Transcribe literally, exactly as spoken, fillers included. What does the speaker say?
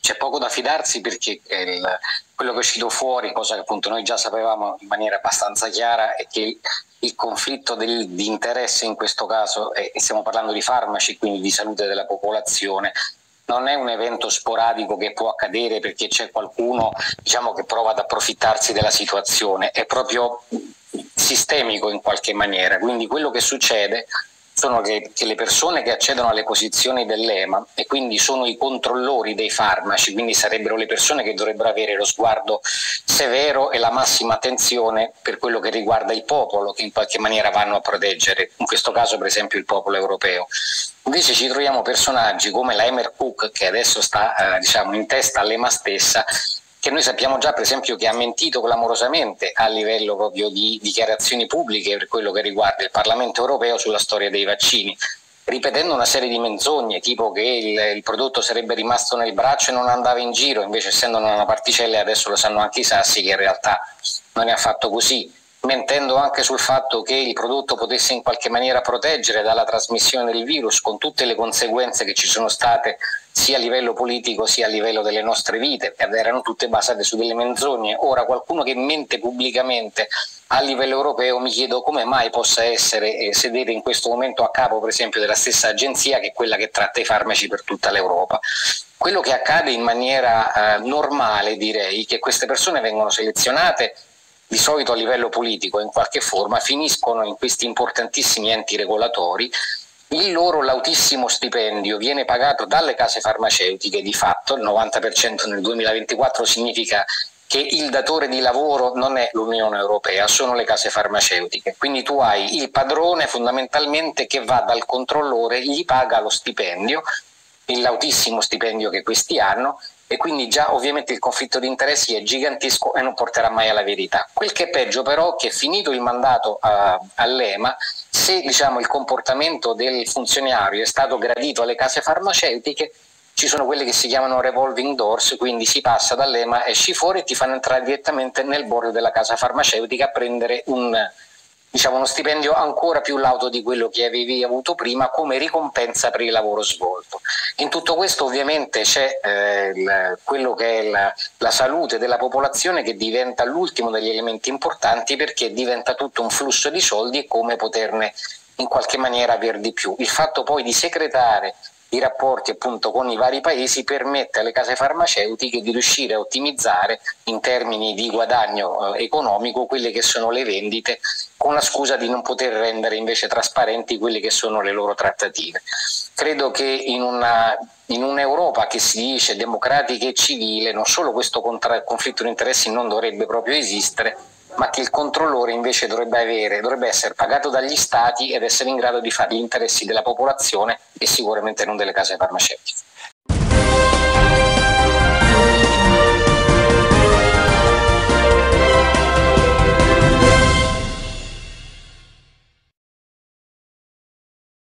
c'è poco da fidarsi, perché il, quello che è uscito fuori, cosa che appunto noi già sapevamo in maniera abbastanza chiara, è che il, il conflitto del, di interesse in questo caso, e stiamo parlando di farmaci, quindi di salute della popolazione, non è un evento sporadico che può accadere perché c'è qualcuno, diciamo, che prova ad approfittarsi della situazione, è proprio sistemico in qualche maniera. Quindi quello che succede sono che, che le persone che accedono alle posizioni dell'E M A, e quindi sono i controllori dei farmaci, quindi sarebbero le persone che dovrebbero avere lo sguardo severo e la massima attenzione per quello che riguarda il popolo, che in qualche maniera vanno a proteggere, in questo caso per esempio il popolo europeo. Invece ci troviamo personaggi come la Emer Cook, che adesso sta eh, diciamo in testa all'E M A stessa, che noi sappiamo già per esempio che ha mentito clamorosamente a livello proprio di dichiarazioni pubbliche per quello che riguarda il Parlamento europeo sulla storia dei vaccini, ripetendo una serie di menzogne, tipo che il, il prodotto sarebbe rimasto nel braccio e non andava in giro, invece essendo una particella, adesso lo sanno anche i sassi che in realtà non è affatto così, mentendo anche sul fatto che il prodotto potesse in qualche maniera proteggere dalla trasmissione del virus, con tutte le conseguenze che ci sono state sia a livello politico sia a livello delle nostre vite, ed erano tutte basate su delle menzogne. Ora qualcuno che mente pubblicamente a livello europeo, mi chiedo come mai possa essere eh, sedere in questo momento a capo per esempio della stessa agenzia che è quella che tratta i farmaci per tutta l'Europa. Quello che accade in maniera eh, normale, direi, che queste persone vengono selezionate di solito a livello politico in qualche forma, finiscono in questi importantissimi enti regolatori, il loro lautissimo stipendio viene pagato dalle case farmaceutiche, di fatto il novanta per cento nel duemilaventiquattro significa che il datore di lavoro non è l'Unione Europea, sono le case farmaceutiche, quindi tu hai il padrone fondamentalmente che va dal controllore, gli paga lo stipendio, il lautissimo stipendio che questi hanno, e quindi già ovviamente il conflitto di interessi è gigantesco e non porterà mai alla verità. Quel che è peggio però è che finito il mandato uh, all'E M A, se diciamo il comportamento del funzionario è stato gradito alle case farmaceutiche, ci sono quelle che si chiamano revolving doors, quindi si passa dall'E M A, esci fuori e ti fanno entrare direttamente nel board della casa farmaceutica a prendere un, diciamo, uno stipendio ancora più lauto di quello che avevi avuto prima come ricompensa per il lavoro svolto. In tutto questo ovviamente c'è eh, il, quello che è la, la salute della popolazione, che diventa l'ultimo degli elementi importanti, perché diventa tutto un flusso di soldi e come poterne in qualche maniera aver di più. Il fatto poi di secretare i rapporti appunto con i vari paesi permette alle case farmaceutiche di riuscire a ottimizzare in termini di guadagno eh, economico quelle che sono le vendite, con la scusa di non poter rendere invece trasparenti quelle che sono le loro trattative. Credo che in una in un'Europa che si dice democratica e civile non solo questo contra- conflitto di interessi non dovrebbe proprio esistere, ma che il controllore invece dovrebbe avere, dovrebbe essere pagato dagli stati ed essere in grado di fare gli interessi della popolazione e sicuramente non delle case farmaceutiche.